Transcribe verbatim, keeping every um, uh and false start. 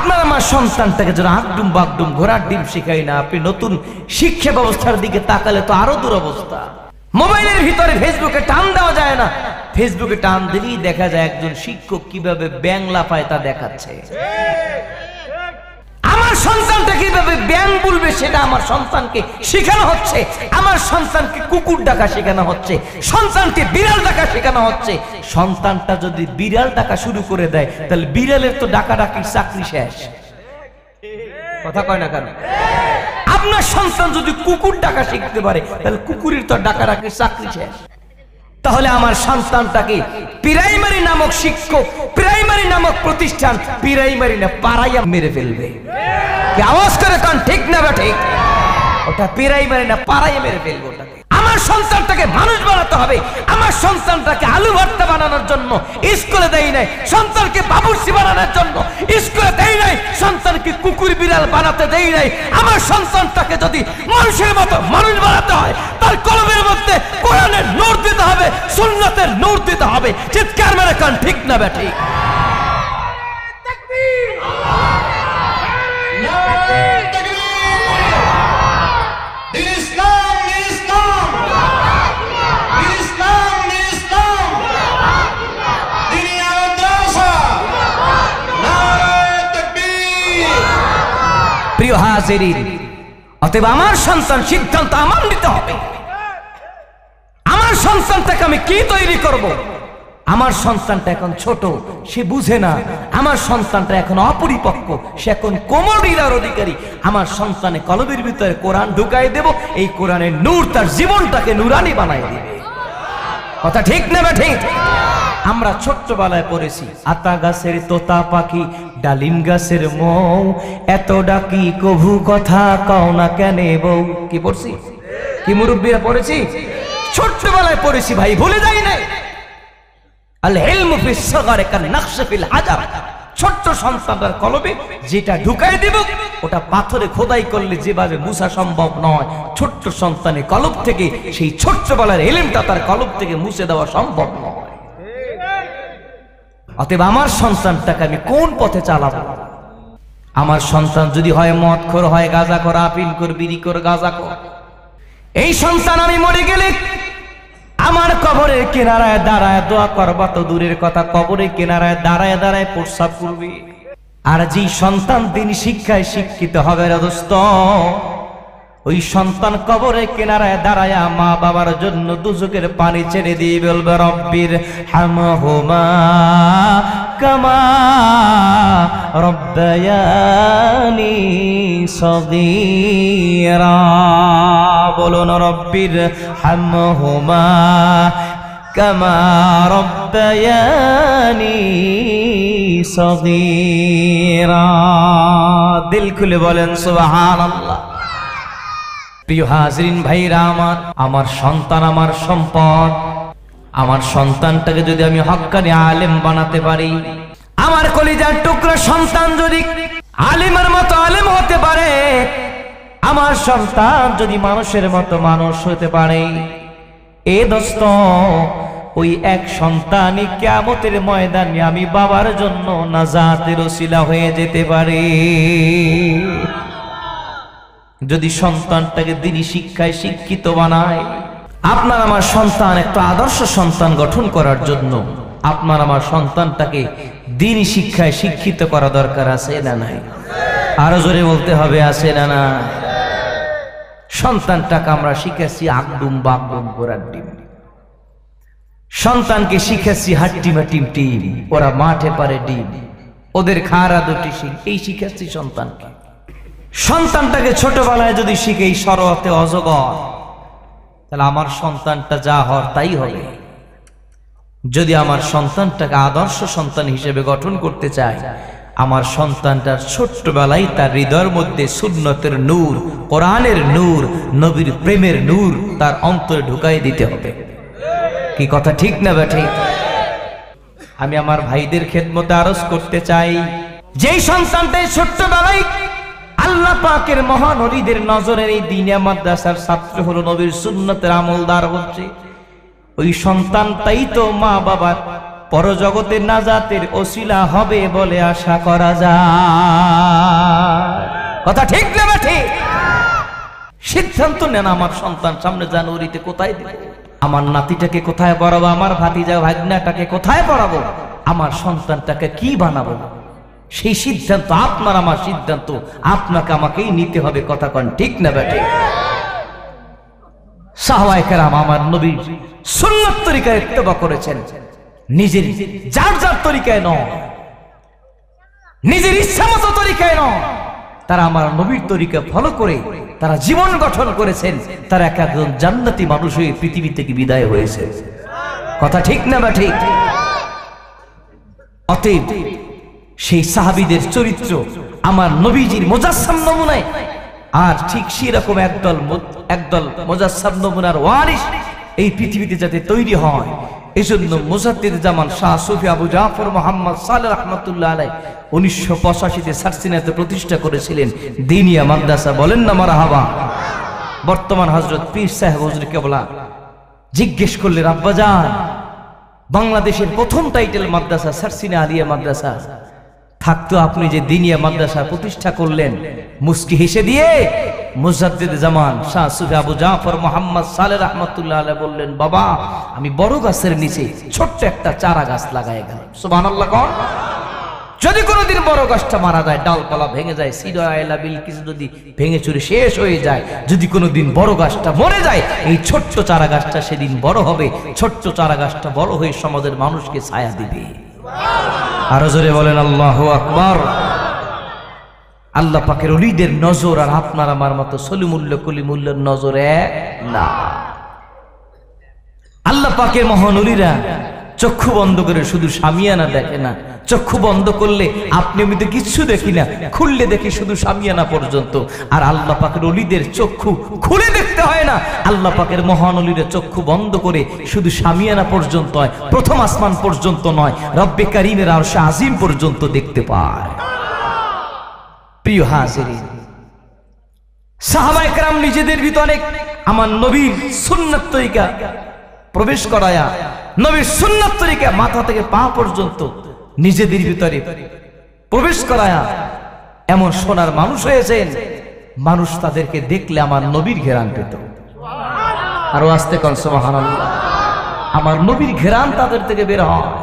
আপনার আমার সন্তানটাকে যেন আগডুম বাগডুম ঘোড়ার ডিম শিখাই না, আপনি নতুন শিক্ষা ব্যবস্থার দিকে তাকালে তো আরো দুরবস্থা। মোবাইলের ভিতরে ফেসবুকে টান দেওয়া যায় না, ফেসবুকে টান দিলেই দেখা যায় একজন শিক্ষক কিভাবে ব্যাং লাফায় তা দেখাচ্ছে। আমার সন্তানটা কিভাবে ব্যাং বলবে সেটা আমার সন্তানকে শেখানো হচ্ছে, আমার সন্তানকে কুকুর ডাকা শেখানো হচ্ছে, সন্তানকে বিড়াল ডাকা শেখানো হচ্ছে। সন্তানটা যদি বিড়াল ডাকা শুরু করে দেয় তাহলে বিড়ালের তো ডাকা ডাকির চাকরি শেষ। কথা কয় না কেন? আপনার সন্তান যদি কুকুর ডাকা শিখতে পারে তাহলে কুকুরের তো ডাকা ডাকির চাকরি শেষ। তাহলে আমার সন্তানটাকে প্রাইমারি নামক শিক্ষক, প্রাইমারি নামক প্রতিষ্ঠান, প্রাইমারি না পাড়াইয়া মেরে ফেলবে। কি আওয়াজ করে কান ঠিক না বা ঠিক? ওটা প্রাইমারি না পাড়াইয়া মেরে ফেলবে ওটাকে। আমার সন্তানটাকে মানুষ বানাতে হবে। আমার সন্তানটাকে আলু ভর্তা বানানোর জন্য স্কুলে দেই নাই, সন্তানকে বাবুর্চি বানানোর জন্য স্কুলে দেই নাই, সন্তানকে কুকুর বিড়াল বানাতে দেই নাই। আমার সন্তানটাকে যদি মানুষের মতো মানুষ বানাতে হয় তার কলমের মধ্যে কোরআনের নূর দিতে হবে, সুন্নাতের নূর দিতে হবে। চিৎকার মেরে কান ঠিক না বে ঠিক? প্রিয় হাজিরিন, অতএব আমার সন্তান সিদ্ধান্ত আমার নিতে হবে। আমার সন্তানটাকে আমি কি তৈরি করব? আমার সন্তানটা এখন ছোট, সে বুঝে না। আমার সন্তানটা এখন অপরিপক্ক, সে এখন কোমরিলার অধিকারী। আমার সন্তানে কলবের ভিতরে কোরআন ঢুকাই দেব, এই কোরআনের নূর তার জীবনটাকে নুরানি বানাই দেবে। কথা ঠিক না বা ঠিক? আমরা ছোট্টবেলায় পড়েছি, আতা গাছের তোতা পাখি, ডালিম গাছের মৌ, এত ডাকি কভু কথা কও না কেনে বউ। কি পড়ছি? কি মুরব্বীরা পড়েছি? ছোট্টবেলায় পড়েছি ভাই, ভুলে যাই নাই। আল ইলমু ফিস সাগারি কান নাকশ ফিল হাজার। ছোট্ট সন্তানটার কলবে যেটা ঢুকাই দেব ওটা পাথরে খোদাই করলে যেভাবে মুছা সম্ভব নয়, ছোট্ট সন্তানের কলব থেকে সেই ছোট্টবেলার ইলমটা তার কলব থেকে মুছে দেওয়া সম্ভব নয়। অতএব আমার সন্তানটাকে আমি কোন পথে চালাবো? আমার সন্তান যদি হয় মদখোর, হয় গাঁজাখোর, আফিমখোর, বিড়িখোর, গাঁজাখোর, এই সন্তান আমি মরে গেলে আমার কবরের কিনারায় দাঁড়ায় দোয়া করবা তো দূরের কথা, কবরের কিনারায় দাঁড়ায় দাঁড়ায় প্রস্রাব করবে। আর যে সন্তান দিন শিক্ষায় শিক্ষিত হবে রে দোস্ত, ওই সন্তান কবরের কিনারায় দাঁড়ায় মা বাবার জন্য দুজকের পানি ছেড়ে দিয়ে বলবে রব্বির হামহুমা কামা রব্বায়ানি সগীরা। বলুন রব্বির হামহুমা কামা রব্বায়ানি সগীরা। দিল খুলে বলেন সুবহানাল্লাহ। প্রিয় হাজরিন ভাইরা আমার, আমার সন্তান আমার সম্পদ। আমার সন্তানটাকে যদি আমি হক্কানি আলেম বানাতে পারি, আমার কলিজার টুকরা সন্তান যদি আলেমের মতো আলেম হতে পারে, আমার সন্তান যদি মানুষের মতো মানুষ হতে পারে, এ দোস্ত ওই এক সন্তানই কিয়ামতের ময়দানে আমি বাবার জন্য নাজাতের ওসিলা হয়ে যেতে পারে। যদি সন্তানটাকে দ্বীনি শিক্ষায় শিক্ষিত বানায়। আপনার আমার সন্তান একটা আদর্শ সন্তান গঠন করার জন্য আপনার আমার সন্তানটাকে দ্বীনি শিক্ষায় শিক্ষিত করা দরকার আছে না নাই? আরো জোরে বলতে হবে, আছে না না? সন্তানটাকে আমরা শিখেছি আগডুম বাগডুম ঘোড়ার ডিম, সন্তানকে শিখেছি হাট্টিমা টিম টিম, ওরা মাঠে পারে ডিম, ওদের খারা দুটি শিখ, এই শিখেছি সন্তানকে। সন্তানটাকে ছোটবেলায় যদি শিখে এই সরতে অজগর, তাহলে আমার সন্তানটা যা হওয়ার তাই হবে। যদি আমার সন্তানটাকে আদর্শ সন্তান হিসেবে গঠন করতে চাই, আমার সন্তানটার ছোট্টবেলায় তার হৃদয়ের মধ্যে সুন্নতের নূর, কোরআনের নূর, নবীর প্রেমের নূর তার অন্তরে ঢুকাই দিতে হবে। কি কথা ঠিক না বে ঠিক? আমি আমার ভাইদের খেদমতে আরজ করতে চাই, যেই সন্তানটাই ছোট্টবেলায় আল্লাহ পাকের মহান ওলিদের নজরের এই দ্বীনিয়া মাদ্রাসার ছাত্র হলো, নবীর সুন্নতের আমলদার হচ্ছে, ওই সন্তানটাই তো মা বাবার পরজগতের নাজাতের ওসিলা হবে বলে আশা করা যায়। কথা ঠিক না ঠিক? সিদ্ধান্ত নেন আমার সন্তান সামনে জানুয়ারিতে কোথায় দেব, আমার নাতিটাকে কোথায় পড়াবো, আমার ভাতিজা ভাগনাটাকে কোথায় পড়াবো, আমার সন্তানটাকে কি বানাবো, সেই সিদ্ধান্ত আপনার আমার সিদ্ধান্ত, আপনাকে আমাকেই নিতে হবে। কথা কন ঠিক না বেটে? সাহাবায়ে কেরাম আমার নবীর সুন্নাত তরিকায় ইত্তেবা করেছেন, নিজের যার যার তরিকায় নয়, নিজের ইচ্ছামতো তরিকায় নয়, তারা আমার নবীর তরিকা ফলো করে তারা জীবন গঠন করেছেন। তারা এক একজন জান্নাতি মানুষ হয়ে পৃথিবী থেকে বিদায় হয়েছে। কথা ঠিক না বা ঠিক? অতএব সেই সাহাবীদের চরিত্র আমার নবীজির মুজাসসাম নমুনায়, আর ঠিক সেরকম একদল একদল মুজাসসাম নমুনার ওয়ারিস এই পৃথিবীতে যাতে তৈরি হয়, এই জন্য মুজাদ্দিদ জামান শাহ সুফি আবু জাফর মোহাম্মদ সালেহ রহমতুল্লাহ আলাইহি উনিশশো পঁচাশিতে সারসিনাতে প্রতিষ্ঠা করেছিলেন দিনিয়া মাদ্রাসা। বলেন না মারহাবা। বর্তমান হযরত পীর সাহেব হুজুর কেবলা জিজ্ঞেস করলেন, আব্বাজান বাংলাদেশের প্রথম টাইটেল মাদ্রাসা সারসিনা আলিয়া মাদ্রাসা থাকতো, আপনি যে দিনিয়া মাদ্রাসা প্রতিষ্ঠা করলেন, মুস্কি হেসে দিয়ে মুজাদ্দিদ জামান শাহ সুফি আবু জাফর মোহাম্মদ সালেহ রহমতুল্লাহ আলাইহি বললেন, বাবা আমি বড় গাছের নিচে ছোট্ট একটা চারা গাছ লাগাই গেলাম। সুবহানাল্লাহ কোন? যদি কোনোদিন বড় গাছটা মারা যায়, ডালপালা ভেঙে যায়, সিডায়লা বিল কিছু যদি ভেঙে চুরে শেষ হয়ে যায়, যদি কোনোদিন বড় গাছটা মরে যায়, এই ছোট্ট চারা গাছটা সেদিন বড় হবে, ছোট্ট চারা গাছটা বড় হয়ে সমাজের মানুষকে ছায়া দিবে। আরো জোরে বলেন আল্লাহু আকবার। আল্লাহ পাকের ওলিদের নজর আর আপনার আমার মতো সলিমুল্ল কলিমুল্লার নজর এক না। আল্লাহ পাকের মহান ওলিরা চক্ষু বন্ধ করে শুধু শামিয়ানা দেখে না, চক্ষু বন্ধ করলে আপনি আমি তো কিচ্ছু দেখি না, খুললে দেখি শুধু শামিয়ানা পর্যন্ত। আর আল্লাহ পাকের ওলিদের চক্ষু খুলে দেখতে হয় না, আল্লাহ পাকের মহান ওলিরা চক্ষু বন্ধ করে শুধু শামিয়ানা পর্যন্ত হয়, প্রথম আসমান পর্যন্ত নয়, রব্বে কারীমের আরশে আজিম পর্যন্ত দেখতে পায়। প্রিয় হাজিরিন, সাহাবায়ে কেরাম নিজেদের ভিতরে আমার নবীর সুন্নাত তরিকা প্রবেশ করায়া, নবীর সুন্নাত তরিকা মাথা থেকে পা পর্যন্ত নিজেদের ভিতরে প্রবেশ করায়া এমন সোনার মানুষ হয়েছেন, মানুষ তাদেরকে দেখলে আমার নবীর ঘেরান পেত। আরো আস্তে কোন সুবহানাল্লাহ। আমার নবীর ঘেরান তাদের থেকে বের হয়।